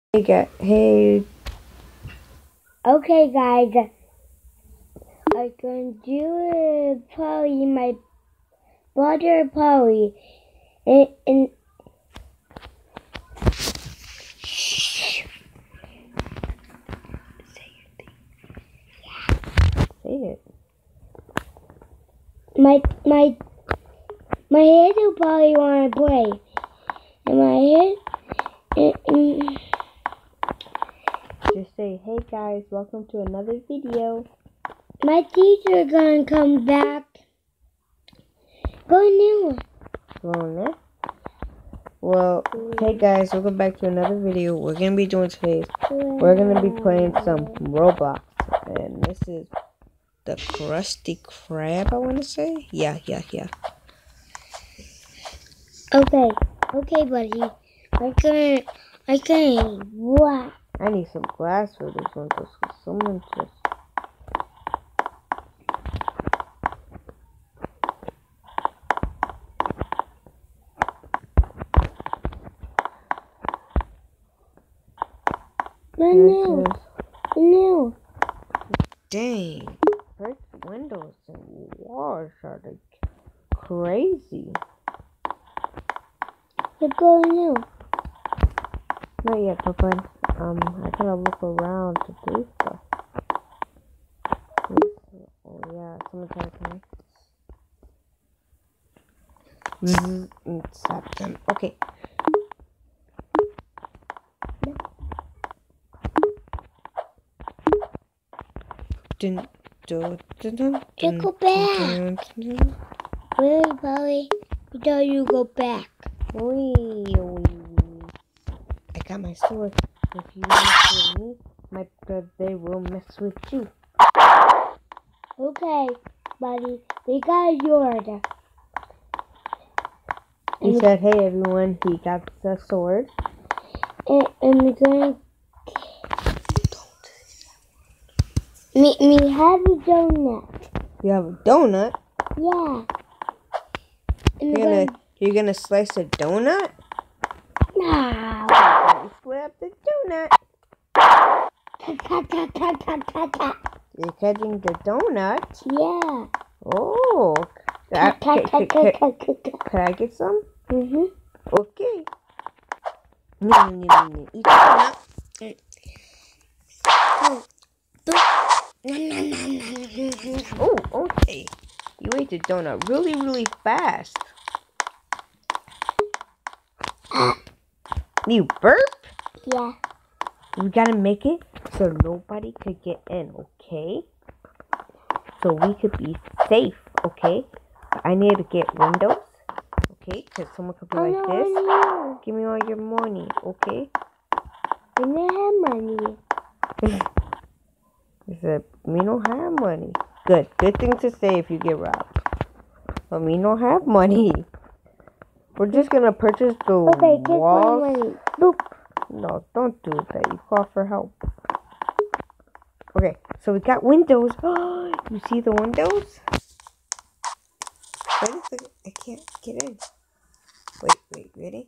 Hey. Okay, guys. I'm going to do Polly, my brother Polly. And shh. Say it. My little Polly wanna play. And my head. Just say, hey guys, welcome to another video. My teacher gonna come back. Go new. Go on there. Well, hey guys, welcome back to another video. We're gonna be doing today. We're gonna be playing some Roblox, and this is the Krusty Krab. I want to say, yeah. Okay, buddy. I can. Wow. I need some glass for this one because someone just. No. Dang, brick windows and walls are like crazy. Let's go new. Not yet, Papa. I gotta look around to do stuff. Oh yeah, someone's trying to connect. Stop them. Okay. Just go back. Really, Polly? We thought you go back. I got my sword. If you mess with me, my brother will mess with you. Okay, buddy. We got yours. He said, hey everyone, he got the sword. And we're going to... Me have a donut. You have a donut? Yeah. You're gonna slice a donut? No. You split up the donut. You're cutting the donut? Yeah. Oh. Can I get some? Mm-hmm. Okay. Eat the donut. Oh, okay. You ate the donut really fast. You burp? Yeah. We gotta make it so nobody could get in, okay? So we could be safe, okay? But I need to get windows, okay? Because someone could be like this. No. Give me all your money, okay? We don't have money. He said, we don't have money. Good thing to say if you get robbed. But we don't have money. We're just gonna purchase the walls. Take my money. Boop. No, don't do that. You call for help. Okay, so we got windows. You see the windows? Wait a second. I can't get in. Wait, ready?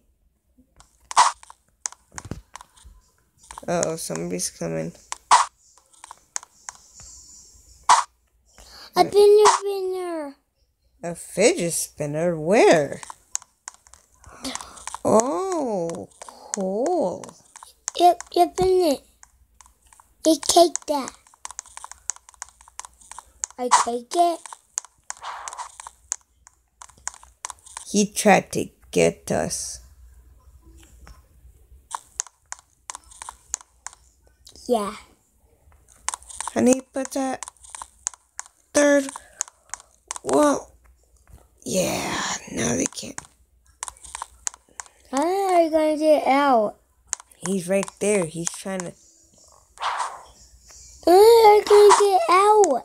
Uh-oh, somebody's coming. A fidget spinner. A fidget spinner? Where? Oh, cool. Yep, in it. They take that. I take it. He tried to get us. Yeah. Honey, put that third. Well, yeah, now they can't. How are you going to get out? He's right there. He's trying to. How are you going to get out?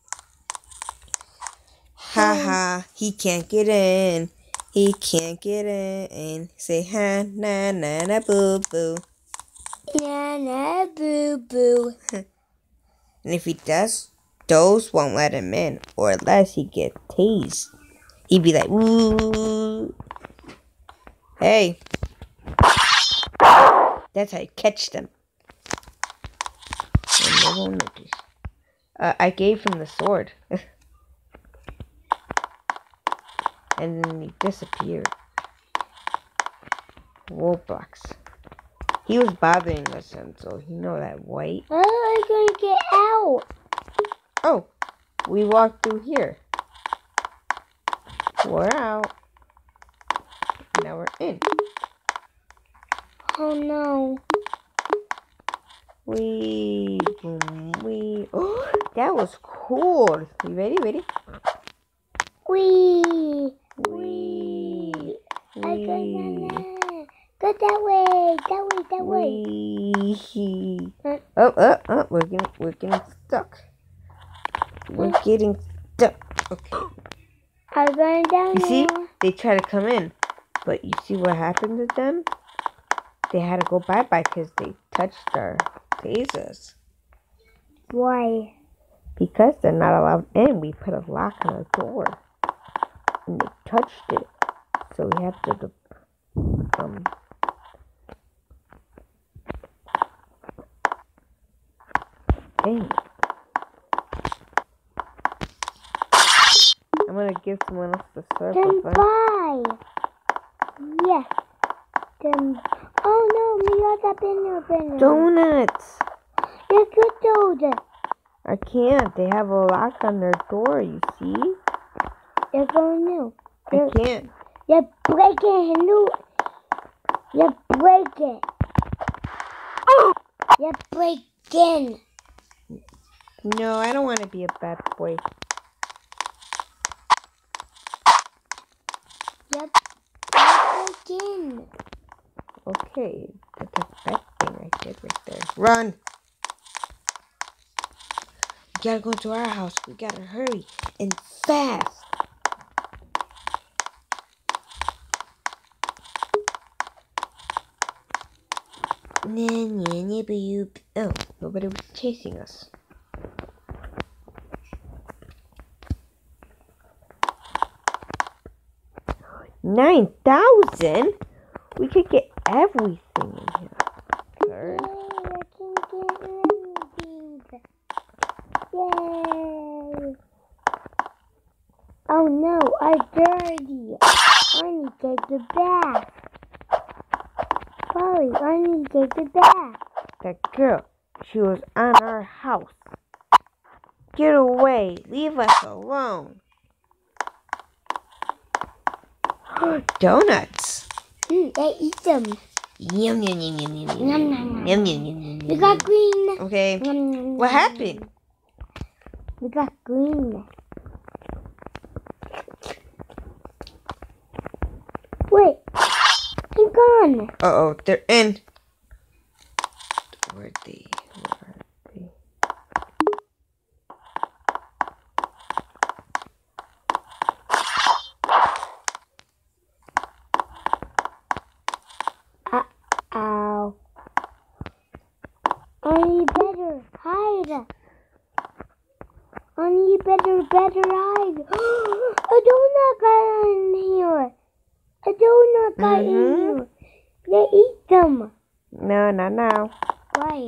Haha, he can't get in. He can't get in. Say ha na na na boo boo. Na na boo boo. And if he does, those won't let him in, or unless he get tased. He'd be like, woo. Hey. That's how you catch them. And they won't notice. I gave him the sword. And then he disappeared. Roblox. He was bothering us, and so he know that white. How am I gonna get out? Oh, we walked through here. We're out. Now we're in. Oh no. Boom, Oh, that was cool. You ready? Ready? Wee. I go that way. That way. Oh, we're getting stuck. We're getting stuck. Okay. I'm going down You see, now. they try to come in, but you see what happened to them? They had to go bye-bye because they touched our tasers. Why? Because they're not allowed in, we put a lock on our door. And they touched it. So we have to, dang it. I'm gonna give someone else the circle. Then bye. Yes. Then. Oh no, me other banner. Donuts! You could do that. I can't. They have a lock on their door, you see? You're going new. I can't. You're breaking new. You're breaking. Oh! You're breaking. No, I don't want to be a bad boy. You're breaking. Okay, that's a bad thing I did right there. Run! We gotta go to our house. We gotta hurry and fast. Oh, nobody was chasing us. $9,000? We could get everything in here. Third. Yay, I can get everything. Yay. Oh no, I'm dirty. I need to take the bath. Polly, I need to take the bath. That girl, she was on our house. Get away. Leave us alone. Donuts. I eat them. Yum, yum, yum, yum, yum, Nom, yum, nom, yum, nom. yum, yum, yum, We got green. Okay. Nom, nom, nom, What nom. happened? We got green. Wait, they're gone. Uh-oh, they're in. Where'd they? Ow. Only better hide. Only better hide. A donut got in here. A donut got in here. They eat them. No, not now. Why?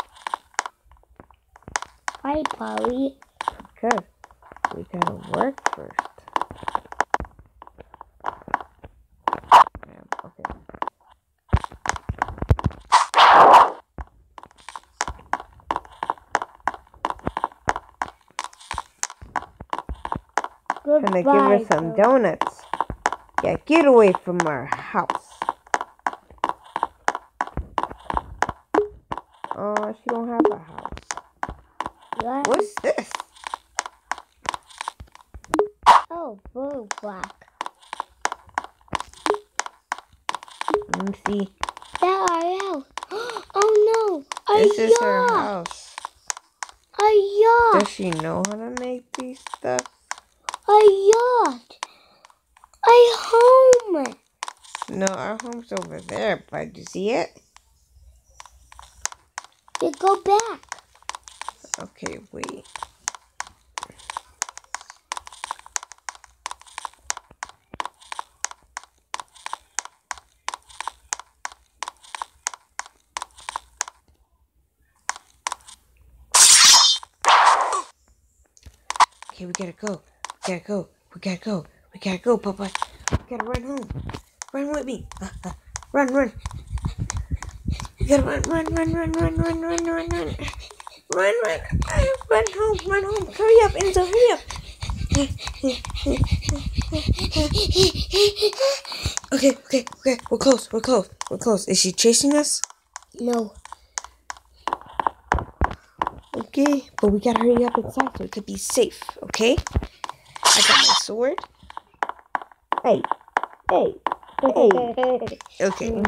Why, Polly? Because we gotta work first. Okay. Gonna give her some donuts. Yeah, get away from our house. Oh, she don't have a house. What? What's this? Oh, blue block. Let me see. That our house. Oh no! A This is her yacht! house. A yacht! Does she know how to make these stuff? A yacht! A home! No, our home's over there, but you see it? You go back. Okay, wait. Okay, we gotta go. We gotta go. We gotta go. We gotta go, Papa. We gotta run home. Run with me. Run, run. We gotta run, run, run, run, run, run, run, run, run. Run, run. Run home, run home. Hurry up, Enzo, hurry up. Okay, okay, okay. We're close, we're close, we're close. Is she chasing us? No. Okay, but we gotta hurry up inside so it could be safe, okay? I got my sword. Hey, hey, hey. Okay.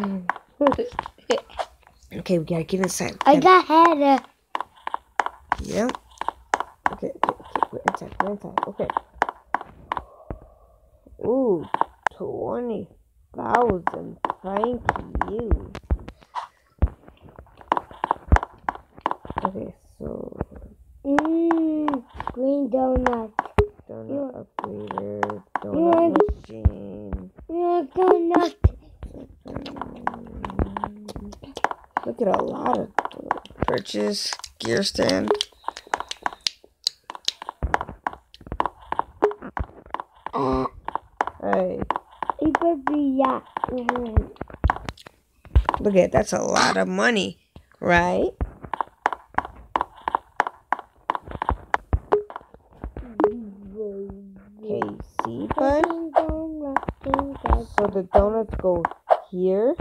Okay, we gotta get inside. I got Heather. Yeah. Okay, we're inside, okay. Ooh, 20,000. Thank you. Okay, so Green donut. donut upgrader, donut machine. Your donut. Look at a lot of purchase gear stand. Hey, It would be that. look at that's a lot of money, right? Okay, see, bud? So the donuts go here,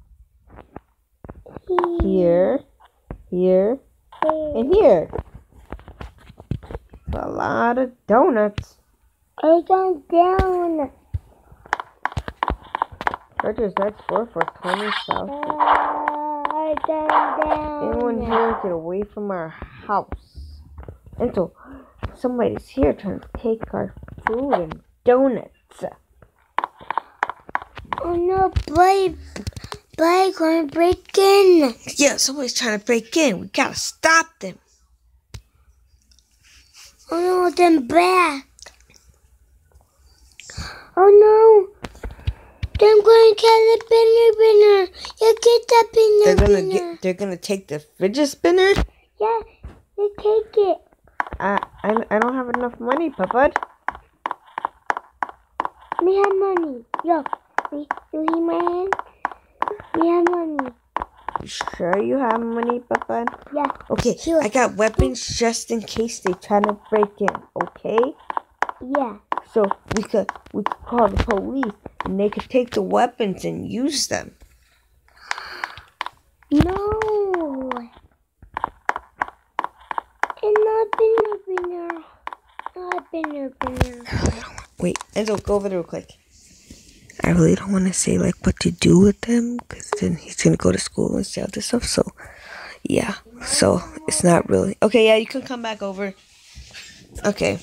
here, here, and here. A lot of donuts. I got down. Purchase that's for 20,000. I got down. Anyone here get away from our house? And so somebody's here trying to take our food and donuts. Oh no, boy, gonna break in. Yeah, somebody's trying to break in. We gotta stop them. Oh no, them back. Oh no, they're going to get the spinner. You get the spinner. They're gonna take the fidget spinner. Yeah, they take it. I don't have enough money, Papa. We have money. Look, you see my hand? We have money. You sure you have money, Papa? Yeah. Okay, Sure. I got weapons just in case they try to break in. Okay. Yeah. So we could call the police and they could take the weapons and use them. No. And not spinner. Not spinner. Wait, Enzo, go over there real quick. I really don't want to say like what to do with them because then he's gonna go to school and say all this stuff. So yeah, so it's not really okay. Yeah, you can come back over. Okay.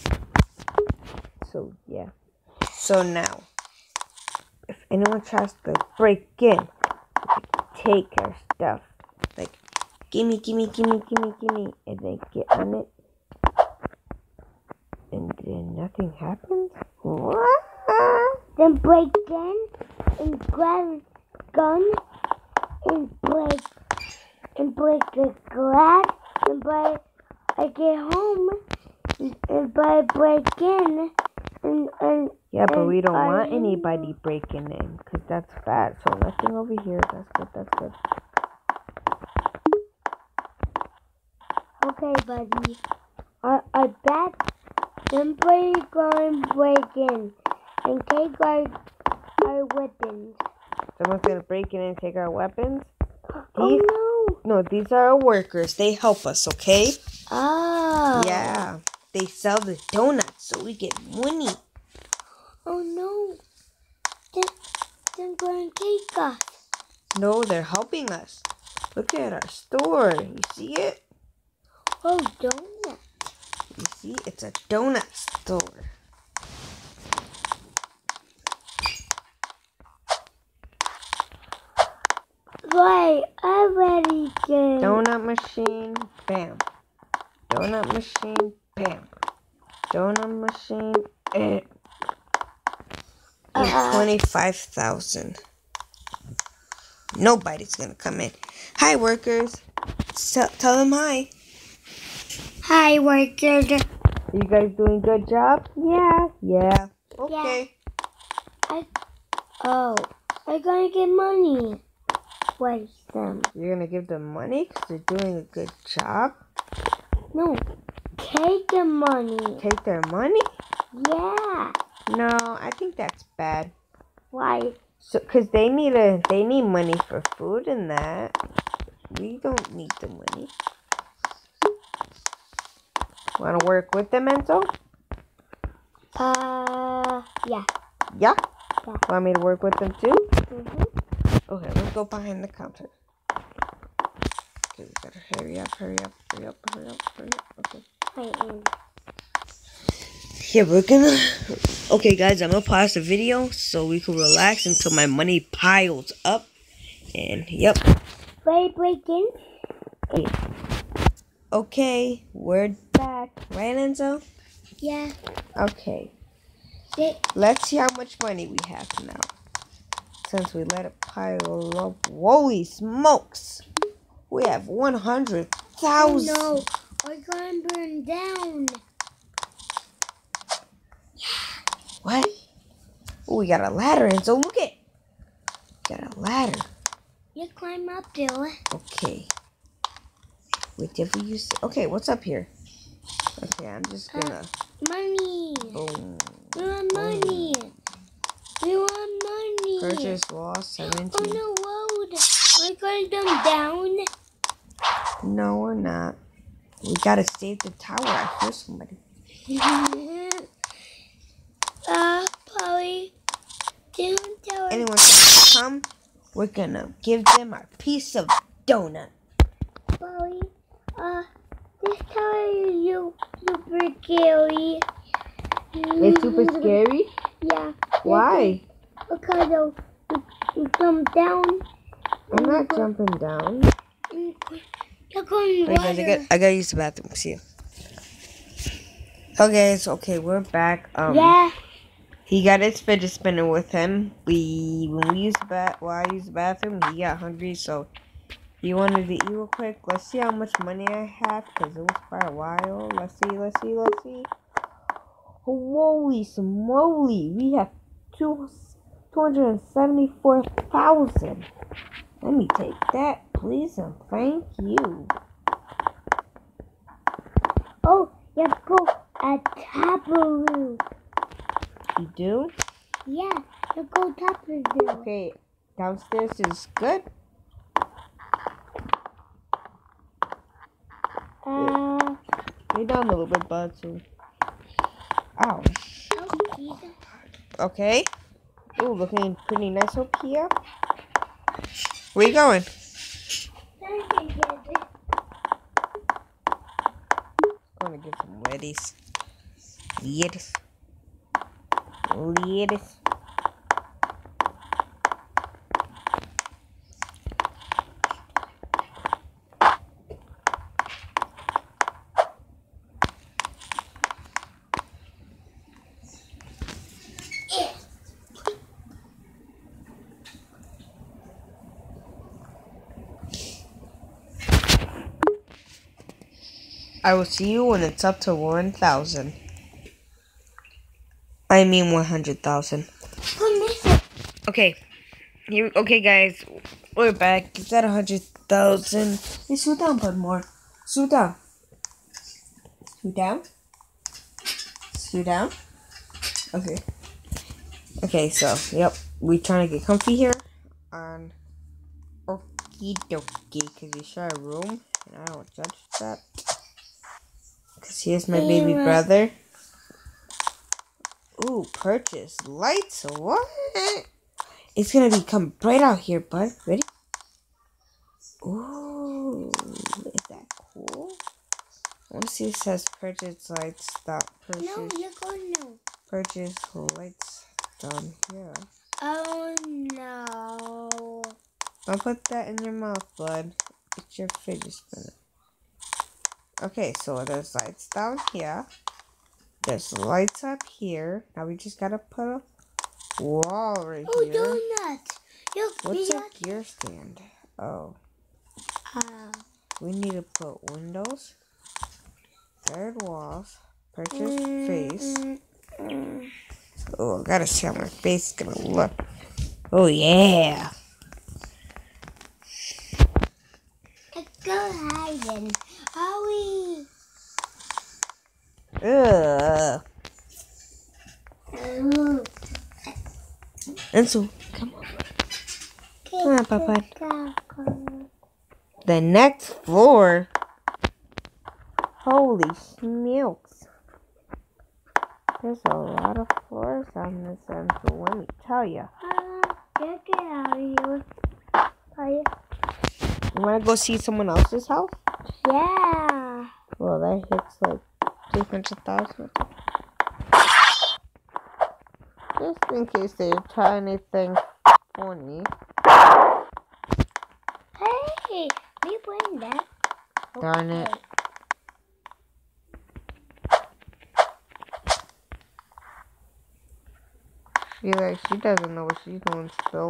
So yeah. So now, if anyone tries to break in, take our stuff. Like, gimme, and then get on it, and then nothing happens. What? Then break in and grab a gun and break the glass and by I get home and by break in and yeah, but we don't want anybody breaking in because that's bad. So nothing over here. That's good. Okay, buddy. I bet somebody going to break in and take our weapons. Someone's gonna break in and take our weapons. Oh no, these are our workers. They help us, okay? Oh. Yeah, they sell the donuts, so we get money. Oh no, they're going to take us. No, they're helping us. Look at our store. You see it? Oh, donut. You see, it's a donut store. Right, I'm ready to. Donut machine, bam. Donut machine, bam. Donut machine, 25,000. Nobody's gonna come in. Hi, workers. Tell them hi. Hi, workers. You guys doing good job? Yeah. Yeah. Okay. I'm gonna get money. Waste them. You're gonna give them money because they're doing a good job? No. Take the money. Take their money? Yeah. No, I think that's bad. Why? So, cause they need money for food and that. We don't need the money. Want to work with them, Enzo? Yeah. Yeah? Yeah. Want me to work with them too? Mhm. Okay, let's go behind the counter. Okay, we gotta hurry up. Okay. Yeah, we're gonna... Okay, guys, I'm gonna pause the video so we can relax until my money piles up. And, yep. Breaking. Okay, we're back. Right, Enzo? Yeah. Okay. Let's see how much money we have now. Since we let it pile up. Holy smokes! We have 100,000. No, we're gonna burn down. What? Oh, we got a ladder, and so look it. Got a ladder. You climb up, Dylan. Okay. Wait, did we use... Okay, what's up here? Okay, I'm just gonna... Money. Boom. We want money. We want money. Purchase loss 17. On the road. We're going them down. No, we're not. We gotta save the tower. I hear somebody. Polly. Don't tell Anyone can come. We're gonna give them our piece of donut. Polly. This tower is super scary. It's super scary? Yeah. Why? Because you come down. I'm not jumping down. You're going Wait, guys, I gotta use the bathroom. See you. Okay, so we're back. Yeah. He got his fidget spinner with him. When I used the bathroom, he got hungry, so he wanted to eat real quick. Let's see how much money I have, because it was quite a while. Let's see. Holy smoly, we have 274,000. Let me take that, please, and thank you. Oh, you have to go at top of the roof. You do? Yeah, you go top of the roof. Okay, downstairs is good. Lay down a little bit, bud. So. Ow. Okay. Ooh, looking pretty nice up here. Where you going? Gonna get some lettuce. Lettuce. I will see you when it's up to 1,000. I mean 100,000. Okay. Okay, guys. We're back. It's at 100,000. Hey, slow down, bud, more. Slow down. Okay. Okay, so, yep. We trying to get comfy here on Okie Dokie, because you share a room, and I don't judge that. Because here's my baby brother. Ooh, purchase lights. What? It's gonna become bright out here, bud. Ready? Ooh, is that cool? I want to see if it says purchase lights. Purchase. No, you're going now. Purchase lights down here. Oh no. Don't put that in your mouth, bud. It's your fidget spinner. Okay, so there's lights down here. There's lights up here. Now we just gotta put a wall right here. Donuts. What's a gear stand? Oh. We need to put windows, third walls, Purchase face. Oh, I gotta see how my face is gonna look. Oh, yeah. Let's go hiding. Hurry. Ugh. And so, come on. Come on, Papa. The next floor. Holy smokes. There's a lot of floors on this end, so let me tell you. You want to go see someone else's house? Yeah. Well, that hits like 200,000. Just in case they try anything funny. Hey, we win that. Darn it. She doesn't know what she's doing still.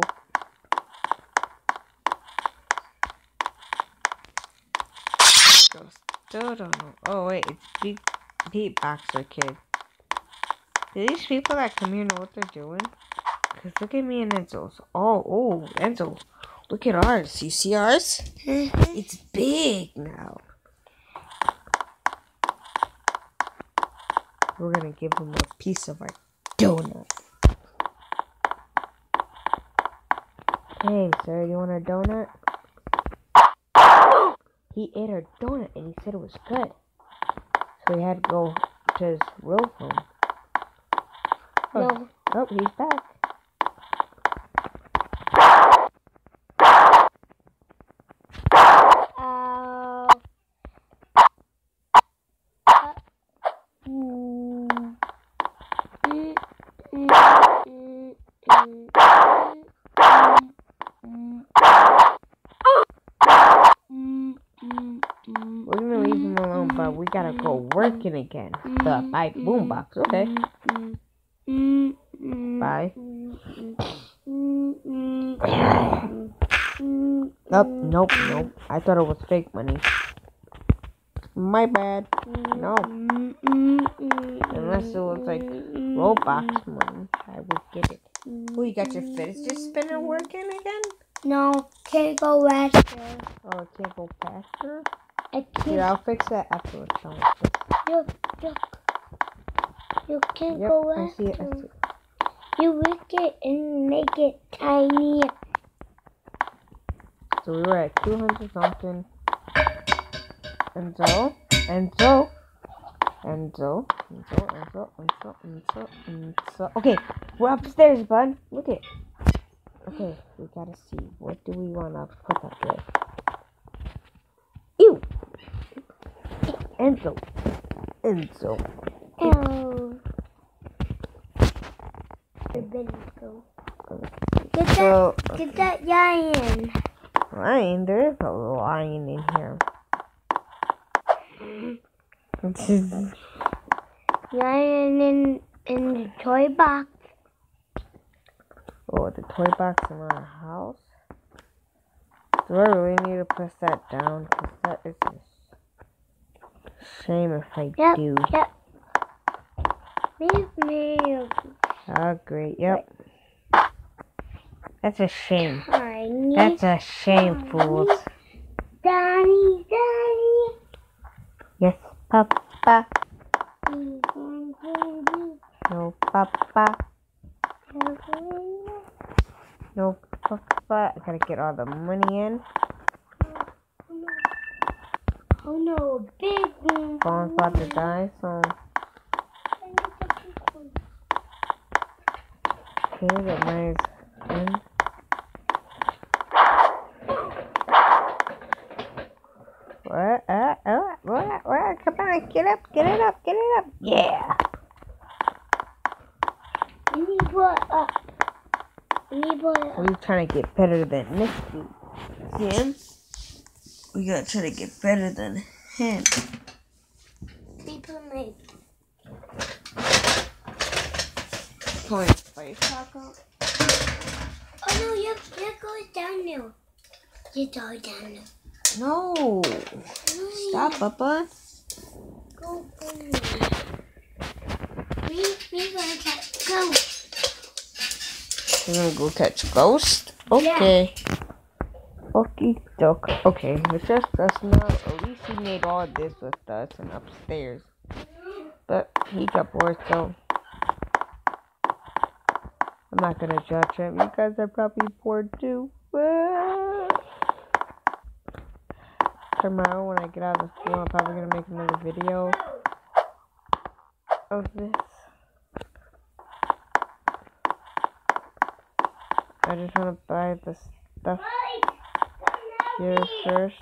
Still don't know. Oh wait, it's Beatboxer Kid. Do these people that come here know what they're doing? Cause look at me and Enzo's. Oh, Enzo. Look at ours. You see ours? It's big now. We're gonna give him a piece of our donut. Hey, sir, you want a donut? He ate our donut and he said it was good. So he had to go to his real home. No. Oh, he's back. We're gonna leave him alone, but we gotta go working again. The bye boombox, okay. Bye. Nope. I thought it was fake money. My bad. No. Unless it was like Roblox money, I would get it. Oh, you got your fidget spinner working again? No, can't go faster. Oh, it can't go faster? I can't. Here, I'll fix that after it's done. Look. You can't go faster. I see it. You work it and make it tiny. So we were at 200 something. Enzo. Okay, we're upstairs, bud. Look it. Okay, we gotta see. What do we want to put up there? Ew! Enzo. Oh. Get that lion. Lion? There is a lion in here. Lion in the toy box. Oh, the toy box in our house? Do I really need to press that down? Because that is a shame if I do. Yep. Me. Oh, great. Yep. That's a shame. Tiny. That's a shame, fools. Daddy. Yes, Papa. No, Papa. No, Papa. I gotta get all the money in. Oh no, big one. Phone's about to die, so. Okay, get mine in. What? Come on, get it up. Yeah. You need what up? We're trying to get better than this dude. See him? We gotta try to get better than him. People make. Pulling the fire truck out. Oh no, you go down now. You go down now. No. Stop, Papa. Go. We're gonna catch ghosts. We're gonna go catch ghosts? Okay. Okay, doke. Okay, it's just us now. At least he made all this with us and upstairs. But he got bored, so I'm not gonna judge him. You guys are probably bored too. Tomorrow when I get out of school, I'm probably gonna make another video of this. I just wanna buy the stuff here first.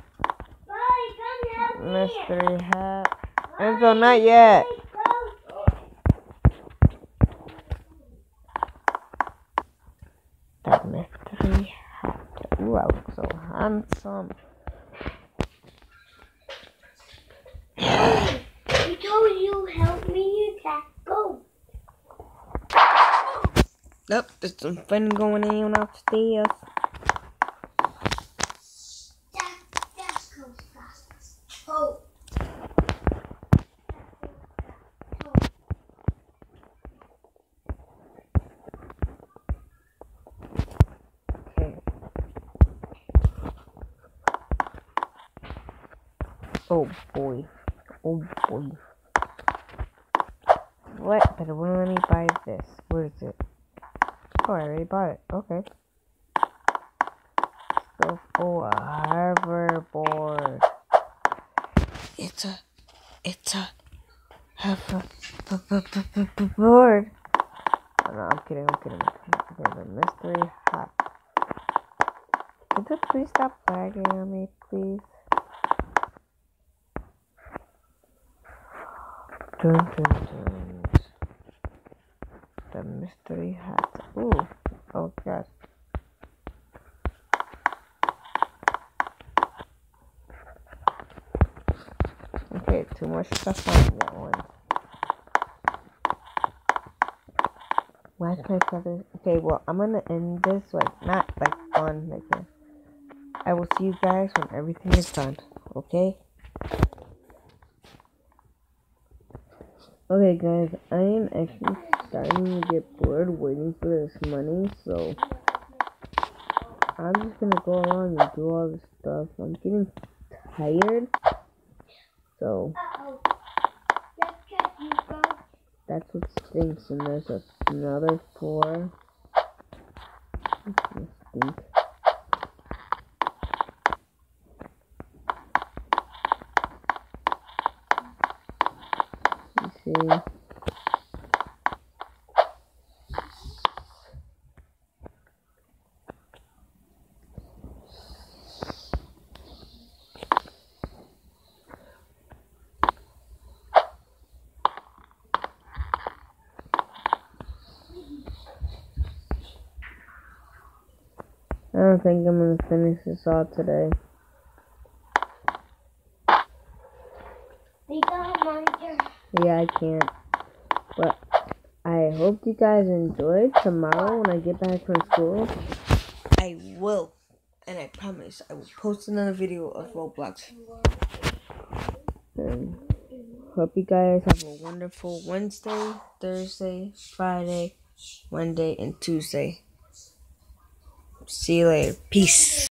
Mystery hat. Enzo, not yet. The mystery hat. Ooh, I look so handsome. I told you help me, you can't go. Nope, there's some fun going on upstairs. That's goes fast. Oh. Okay. Oh boy. Oh boy. What? But let me buy this. Where is it? Oh, I already bought it. Okay. So, oh, a hoverboard. It's a hoverboard. Oh, no, I'm kidding. Okay, the mystery hat. Could you please stop lagging on me, please? Dun, dun, dun. The mystery hat. Ooh. Oh god. Okay, too much stuff on that one. Why's my feathers? Okay, well, I'm gonna end this, like, not like on like that. I will see you guys when everything is done. Okay? Okay, guys, I am actually starting to get bored waiting for this money, so I'm just gonna go along and do all this stuff. I'm getting tired, so that's what stinks. And there's another 4. This stink. You see. I don't think I'm gonna finish this all today. Yeah, I can't. But I hope you guys enjoyed. Tomorrow when I get back from school, I will. And I promise I will post another video of Roblox. And hope you guys have a wonderful Wednesday, Thursday, Friday, Monday, and Tuesday. See you later. Peace.